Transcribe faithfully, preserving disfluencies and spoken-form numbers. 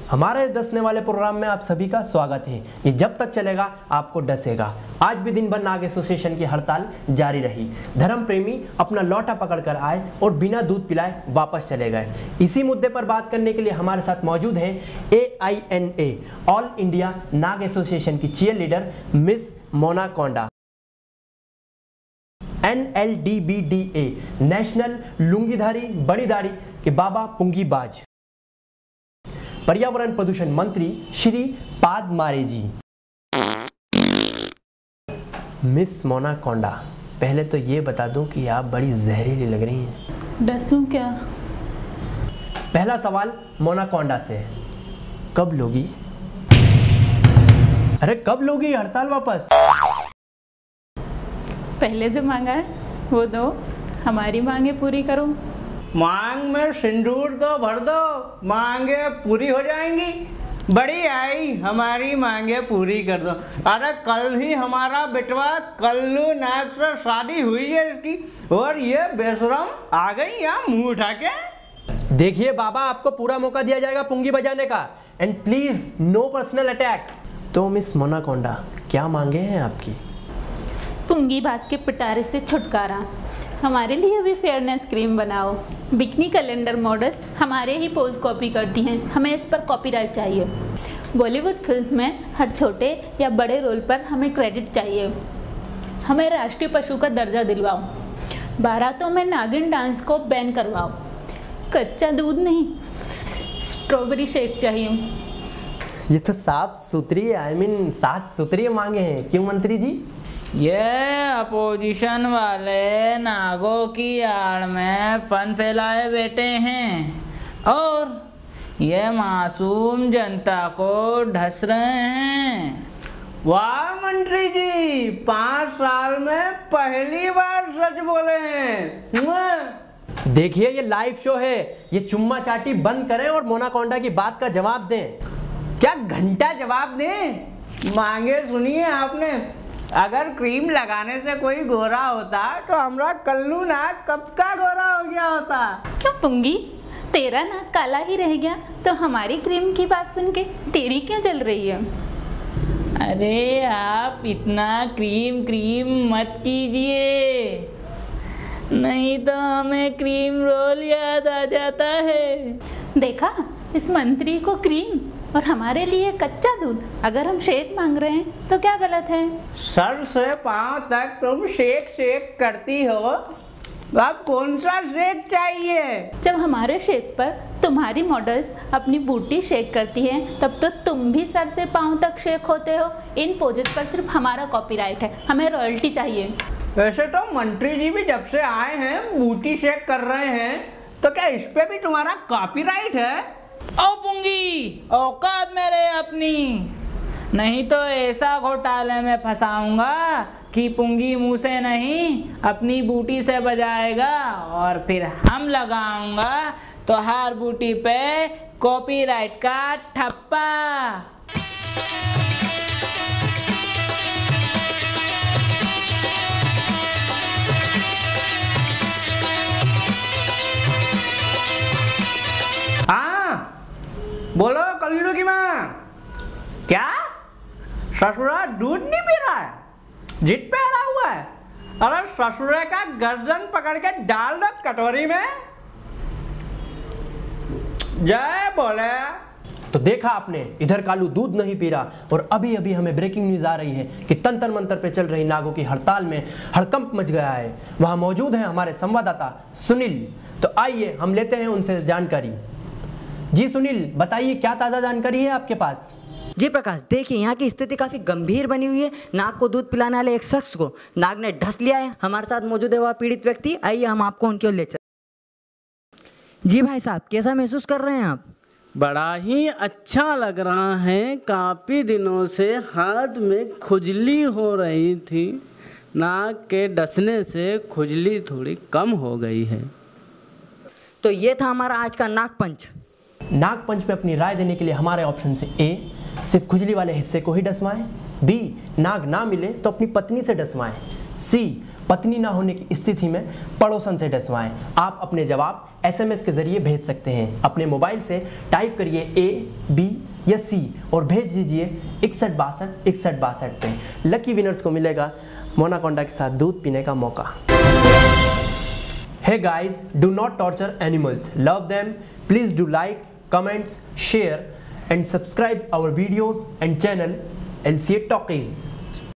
हमारे डसने वाले प्रोग्राम में आप सभी का स्वागत है। ये जब तक चलेगा आपको डसेगा। आज भी दिन भर नाग एसोसिएशन की हड़ताल जारी रही। धर्म प्रेमी अपना लौटा पकड़कर आए और बिना दूध पिलाए वापस चले गए। इसी मुद्दे पर बात करने के लिए हमारे साथ मौजूद हैं A I N A all India नाग एसोसिएशन की cheer leader miss Mona Konda, N L D B D A national लुंगीधारी बड़ी दाढ़ी के बाबा पुंगी बाज, पर्यावरण प्रदूषण मंत्री श्री पाद मारे जी। मिस मोना कोंडा, पहले तो ये बता दूं कि आप बड़ी जहरीली लग रही हैं। डसूं क्या? पहला सवाल मोना कोंडा से, कब लोगी? अरे कब लोगी हड़ताल वापस? पहले जो मांगा है वो दो, हमारी मांगे पूरी करो। मांग में सिंदूर तो भर दो, मांगे पूरी हो जाएंगी। बड़ी आई, हमारी मांगे पूरी कर दो। अरे कल ही हमारा बेटवा कल्लू नाग से शादी हुई है इसकी, और ये बेशरम आ गई यहाँ मुंह उठा के। देखिए बाबा, आपको पूरा मौका दिया जाएगा पुंगी बजाने का, and please no personal attack. तो मिस मोना कोंडा, क्या मांगे हैं आपकी? पुंगी बात के पिटारे से छुटकारा, हमारे लिए भी फेयरनेस क्रीम बनाओ। बिकनी कैलेंडर मॉडल्स हमारे ही पोज कॉपी करती हैं, हमें इस पर कॉपीराइट चाहिए। बॉलीवुड फिल्म में हर छोटे या बड़े रोल पर हमें क्रेडिट चाहिए। हमें राष्ट्रीय पशु का दर्जा दिलवाओ। बारातों में नागिन डांस को बैन करवाओ। कच्चा दूध नहीं, स्ट्रॉबेरी शेक चाहिए। ये तो साफ सुथरी आई मीन सात सुथरी मांगे हैं, क्यों मंत्री जी? ये अपोजिशन वाले नागों की आड़ में फन फैलाए बैठे हैं और ये मासूम जनता को ढस रहे हैं। वाह मंत्री जी, पाँच साल में पहली बार सच बोले हैं। देखिए ये लाइव शो है, ये चुम्मा चाटी बंद करें और मोना कोंडा की बात का जवाब दें। क्या घंटा जवाब दें? मांगे सुनिए आपने। अगर क्रीम लगाने से कोई गोरा होता तो हमारा कल्लू नाक कब का गोरा हो गया होता। क्यों पुंगी, तेरा नाक काला ही रह गया तो हमारी क्रीम की बात सुन के तेरी क्यों जल रही है? अरे आप इतना क्रीम क्रीम मत कीजिए, नहीं तो हमें क्रीम रोल याद आ जाता है। देखा, इस मंत्री को क्रीम और हमारे लिए कच्चा दूध। अगर हम शेक मांग रहे हैं तो क्या गलत है? सर से पांव तक तुम शेक शेक करती हो, अब कौन सा शेक चाहिए? जब हमारे शेक पर तुम्हारी मॉडल्स अपनी बूटी शेक करती हैं, तब तो तुम भी सर से पांव तक शेक होते हो। इन पोजेस पर सिर्फ हमारा कॉपीराइट है, हमें रॉयल्टी चाहिए। वैसे तो मंत्री जी भी जब से आए हैं बूटी शेक कर रहे हैं, तो क्या इस पे भी तुम्हारा कॉपीराइट है? ओ पुंगी, औकात मेरे अपनी, नहीं तो ऐसा घोटाले में फंसाऊंगा कि पुंगी मुंह से नहीं अपनी बूटी से बजाएगा और फिर हम लगाऊंगा तो हर बूटी पे कॉपीराइट का ठप्पा। बोलो कल्लू की माँ, क्या ससुरा दूध नहीं पी रहा है? जिद पे अड़ा हुआ है? अरे ससुरे का गर्दन पकड़ के डाल दो कटोरी में। जय बोले। तो देखा आपने, इधर कालू दूध नहीं पी रहा, और अभी अभी हमें ब्रेकिंग न्यूज आ रही है कि तंत्र मंत्र पे चल रही नागों की हड़ताल में हड़कंप मच गया है। वहां मौजूद है हमारे संवाददाता सुनील, तो आइए हम लेते हैं उनसे जानकारी। जी सुनील, बताइए क्या ताज़ा जानकारी है आपके पास? जी प्रकाश, देखिए यहाँ की स्थिति काफ़ी गंभीर बनी हुई है। नाग को दूध पिलाने वाले एक शख्स को नाग ने ढस लिया है। हमारे साथ मौजूद है वह पीड़ित व्यक्ति, आइए हम आपको उनकी ओर ले चलते। जी भाई साहब, कैसा महसूस कर रहे हैं आप? बड़ा ही अच्छा लग रहा है। काफ़ी दिनों से हाथ में खुजली हो रही थी, नाग के डसने से खुजली थोड़ी कम हो गई है। तो ये था हमारा आज का नाग पंच। नाग पंच में अपनी राय देने के लिए हमारे ऑप्शन से ए, सिर्फ खुजली वाले हिस्से को ही डसवाएं, बी, नाग ना मिले तो अपनी पत्नी से डसवाएं, सी, पत्नी ना होने की स्थिति में पड़ोसन से डसवाएं। आप अपने जवाब एसएमएस के जरिए भेज सकते हैं। अपने मोबाइल से टाइप करिए ए बी या सी और भेज दीजिए इकसठ बासठ इकसठ बासठ पे। लकी विनर्स को मिलेगा मोनाकोंडा के साथ दूध पीने का मौका। Hey guys, do not torture animals. Love them. Please do like, comments, share and subscribe our videos and channel L C A Talkies.